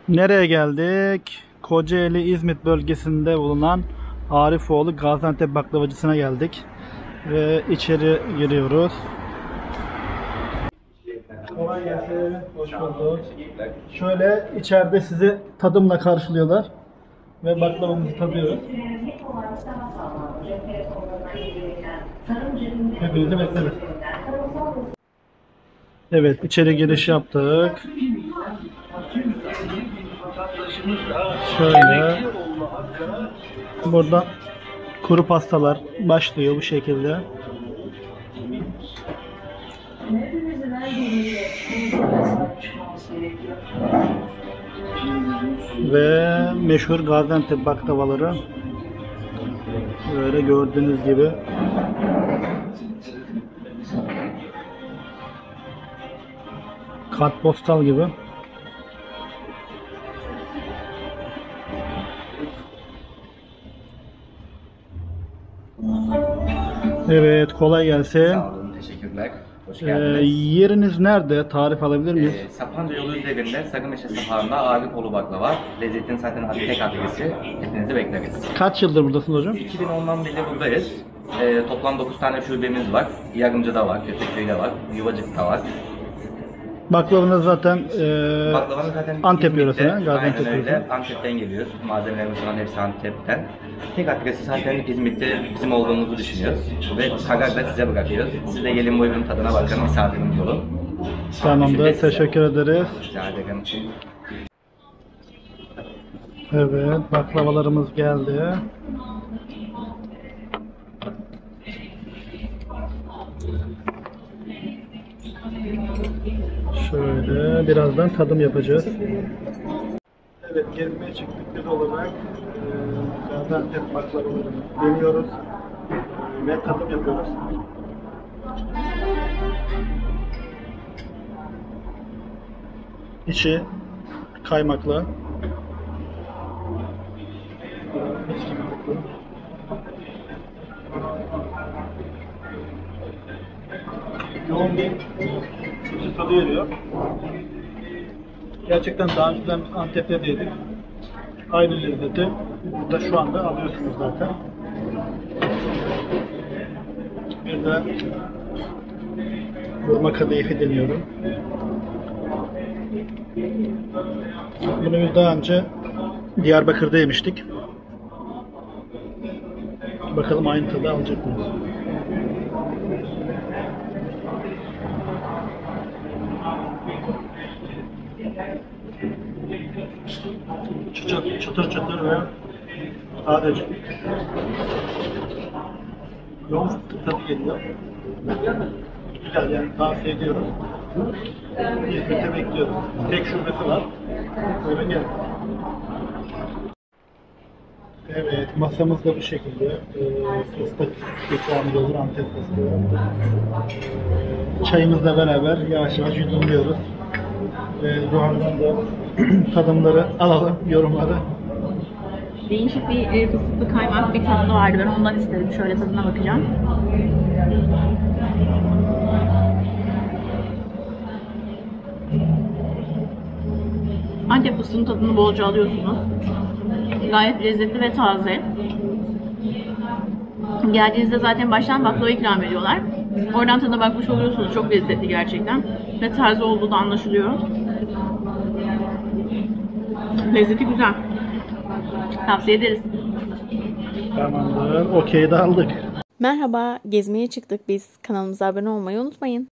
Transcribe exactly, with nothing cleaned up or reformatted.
Nereye geldik? Kocaeli İzmit bölgesinde bulunan Arifoğlu Gaziantep baklavacısına geldik. Ve içeri giriyoruz. Kolay gelsin. Hoş bulduk. Şöyle içeride sizi tadımla karşılıyorlar. Ve baklavamızı tadıyoruz. Hepinizi bekleriz. Evet, içeri giriş yaptık. Şöyle. Burada kuru pastalar başlıyor bu şekilde. Ve meşhur Gaziantep baklavaları. Böyle gördüğünüz gibi. Kartpostal gibi. Evet, kolay gelsin. Sağ olun, teşekkürler. Hoş Ee, geldiniz. yeriniz nerede? Tarif alabilir miyiz? Ee, Sapanca yolu üzerinde Sarımeşe sahasında Arifoğlu baklava. Lezzetin zaten tek adresi. Hepinizi bekleriz. Kaç yıldır buradasınız hocam? iki bin ondan beri buradayız. Ee, toplam dokuz tane şubemiz var. Yarımcı'da var, Köseköy'de var, Yuvacık'ta var. Baklavanız zaten e, Baklavanın zaten Antep İzmit'te, yöresine, Gaziantep aynen öyle. yöresine. Antep'ten geliyoruz. Malzemelerimiz falan hepsi Antep'ten. Tek adresi zaten İzmit'te bizim olduğumuzu düşünüyoruz. Ve karar da size bırakıyoruz. Siz de gelin bu ürünün tadına bakın, misafirimiz olun. Tamamdır, teşekkür ederiz. Rica ederim. Evet, baklavalarımız geldi. Şöyle birazdan tadım yapacağız. Evet, gezmeye çıktık biz olarak e, Gaziantep baklavalarını deniyoruz e, ve tadım yapıyoruz. İçi kaymaklı. Mis gibi koktu. Yoğun bir sütü tadı veriyor. Gerçekten daha önceden biz Antep'te de yedik. Aynı lezzeti burada şu anda alıyorsunuz zaten. Bir de vurma kadayıfı deniyorum. Bunu biz daha önce Diyarbakır'da yemiştik. Bakalım aynı tadı alacak mıyız? Çıtır çıtır, çıtır ve sadece yoğun fıstık tadı geliyor. Güzel, yani tavsiye ediyoruz. İzmit'te bekliyoruz. Tek şubesi var. Buyurun gelin. Evet, masamız da bu şekilde. Ee, fıstık ikramı olur, Antep fıstığı. Ee, çayımızla beraber yavaş yavaş yudumluyoruz. Ve Zuhal'dan da tadımları alalım, yorumları. Değişik bir e, fıstıklı kaymak bir tadı vardı. Ben ondan istedim. Şöyle tadına bakacağım. Antep fıstığının tadını bolca alıyorsunuz. Gayet lezzetli ve taze. Geldiğinizde zaten baştan baklava ikram ediyorlar. Oradan tadına bakmış oluyorsunuz. Çok lezzetli gerçekten. Ve taze olduğu da anlaşılıyor. Lezzeti güzel. Tavsiye ederiz. Tamamdır, okey de aldık. Merhaba, gezmeye çıktık biz. Kanalımıza abone olmayı unutmayın.